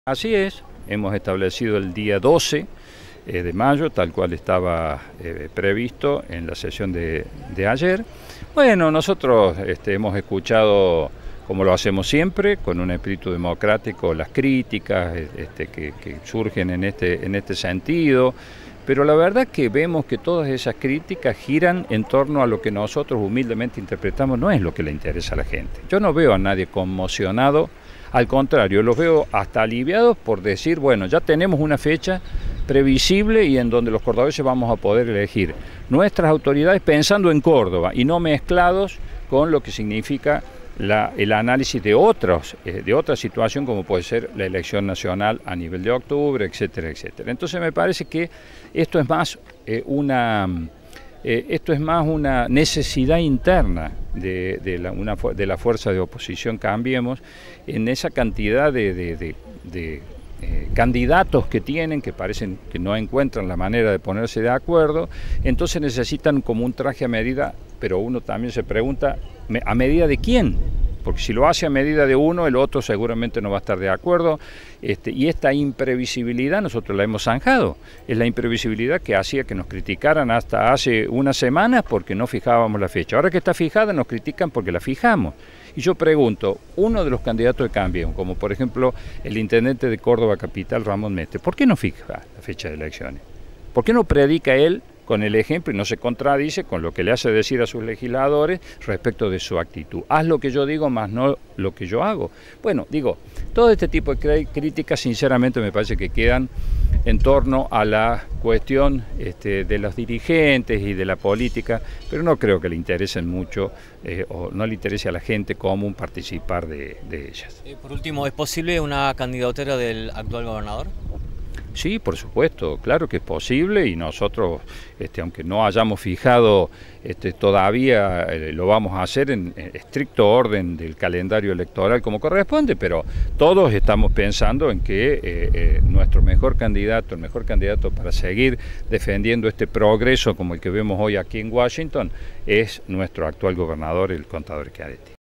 Así es, hemos establecido el día 12 de mayo, tal cual estaba previsto en la sesión de ayer. Bueno, nosotros hemos escuchado, como lo hacemos siempre, con un espíritu democrático, las críticas que surgen en este sentido, pero la verdad que vemos que todas esas críticas giran en torno a lo que nosotros humildemente interpretamos no es lo que le interesa a la gente. Yo no veo a nadie conmocionado. Al contrario, los veo hasta aliviados por decir, bueno, ya tenemos una fecha previsible y en donde los cordobeses vamos a poder elegir nuestras autoridades pensando en Córdoba y no mezclados con lo que significa el análisis de otra situación como puede ser la elección nacional a nivel de octubre, etcétera, etcétera. Entonces me parece que esto es más una necesidad interna de la fuerza de oposición Cambiemos, en esa cantidad de candidatos que tienen, que parecen que no encuentran la manera de ponerse de acuerdo, entonces necesitan como un traje a medida, pero uno también se pregunta, ¿a medida de quién? Porque si lo hace a medida de uno, el otro seguramente no va a estar de acuerdo, y esta imprevisibilidad nosotros la hemos zanjado, es la imprevisibilidad que hacía que nos criticaran hasta hace unas semanas porque no fijábamos la fecha. Ahora que está fijada nos critican porque la fijamos. Y yo pregunto, uno de los candidatos de Cambiemos, como por ejemplo el intendente de Córdoba Capital, Ramón Mestre, ¿por qué no fija la fecha de elecciones? ¿Por qué no predica él con el ejemplo y no se contradice con lo que le hace decir a sus legisladores respecto de su actitud? Haz lo que yo digo, más no lo que yo hago. Bueno, digo, todo este tipo de críticas sinceramente me parece que quedan en torno a la cuestión de los dirigentes y de la política, pero no creo que le interesen mucho o no le interese a la gente común participar de ellas. Por último, ¿es posible una candidatura del actual gobernador? Sí, por supuesto, claro que es posible y nosotros, aunque no hayamos fijado todavía, lo vamos a hacer en estricto orden del calendario electoral como corresponde, pero todos estamos pensando en que nuestro mejor candidato, el mejor candidato para seguir defendiendo este progreso como el que vemos hoy aquí en Washington, es nuestro actual gobernador, el contador Schiaretti.